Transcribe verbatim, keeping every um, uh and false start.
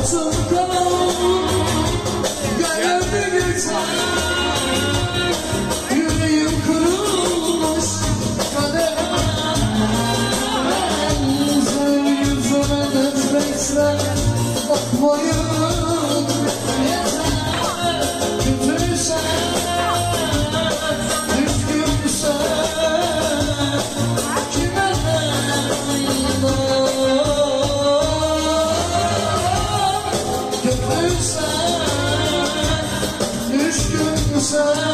Baktım kanalım geldi geçer. Yüreğim kırılmış kaderden. Güzel yüzüme netmekse bakmayın yeter. Kötüysen, düşkünsen kime ne Kötüysen, düşkünsen